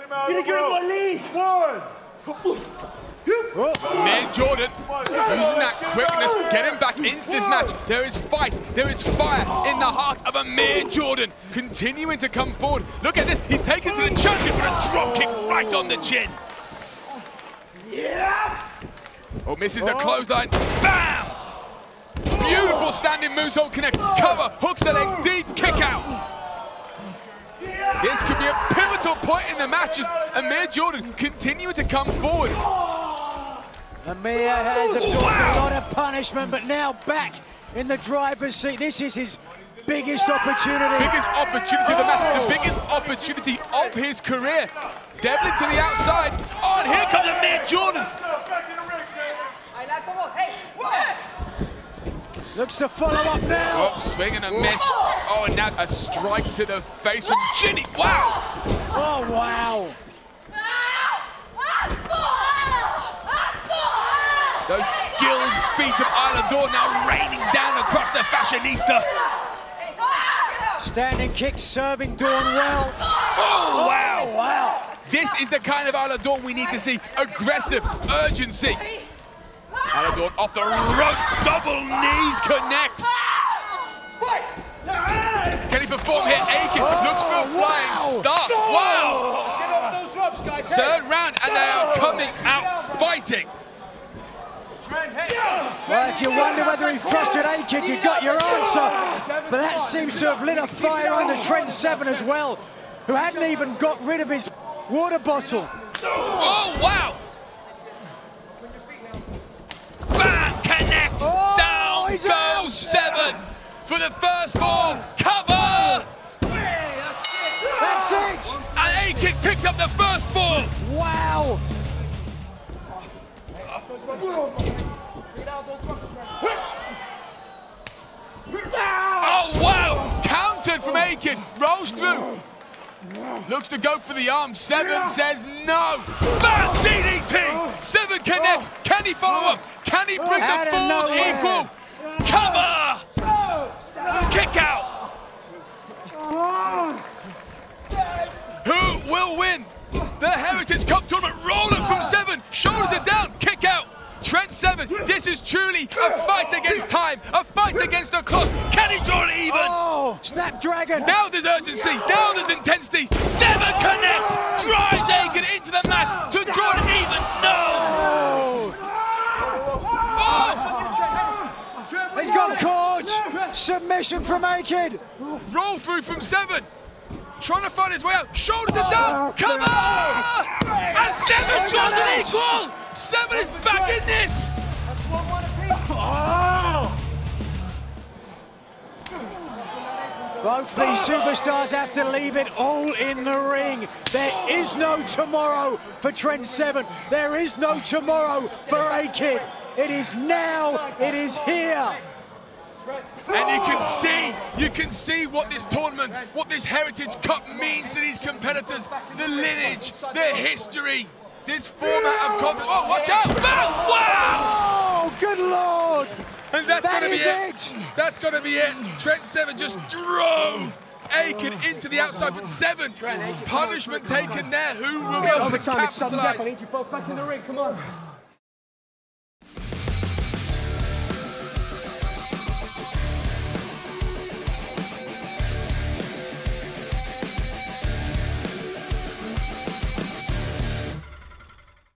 Gonna get in my league. Amir Jordan using that quickness, getting back into this match. There is fight, there is fire in the heart of Amir Jordan, continuing to come forward. Look at this, he's taken to the champion with a drop kick right on the chin. Oh, misses the clothesline. Bam! Beautiful standing moonsault connects. Cover, hooks the leg deep, kick out. This could be a pivotal point in the match as Amir Jordan continuing to come forward. Amir has absorbed a lot of punishment, but now back in the driver's seat. This is his biggest opportunity. Biggest opportunity of the match, the biggest opportunity of his career. Devlin to the outside. Oh, and here comes Amir Jordan. Looks to follow up now. Oh, swing and a miss. Oh, and now a strike to the face from Ginny. Wow. Oh, wow. Those skilled feet of Isla Dawn now raining down across the fashionista. Standing kick, serving Dawn well. Oh, wow. Oh, wow. This is the kind of Isla Dawn we need to see. Aggressive, urgency. Isla Dawn off the rope, double knees connects. Can he perform here? A-Kid looks for a flying start. Wow. Let's get over those ropes, guys. Third round, and they are coming out fighting. Well, if you wonder whether he frustrated A-Kid, you got your answer. But that seems to have lit a fire under Trent Seven as well, who hadn't even got rid of his water bottle. Oh, wow. Bam, connects. Down goes Seven for the first fall. Cover. That's it. And A-Kid picks up the first fall. Wow. Oh, wow. Countered from A-Kid. Rolls through. Looks to go for the arm. Seven says no. Bam! DDT! Seven connects. Can he follow up? Can he bring the falls equal? Cover! Kick out! Who will win the Heritage Cup tournament? Rolling from Seven. Shoulders are down. Kick out. Trent Seven, this is truly a fight against time, a fight against the clock. Can he draw it even? Oh, Snapdragon. Now there's urgency, now there's intensity. Seven connects, drives A-Kid into the mat to draw it even. No! Oh! He's got caught. Submission from A-Kid. Roll through from Seven. Trying to find his way out. Shoulders are down. Cover! And Seven draws an equal. Seven is back in this. Both these superstars have to leave it all in the ring. There is no tomorrow for Trent Seven. There is no tomorrow for A-Kid. It is now. It is here. And you can see what this tournament, what this Heritage Cup means to these competitors, the lineage, their history, this format of content. Oh, watch out! Oh, wow! Oh, good Lord! And that's going to be it. That's going to be it. Trent Seven just drove A-Kid into the outside, but Seven, punishment taken there. Who will be able to capitalize? I need you both back in the ring, come on.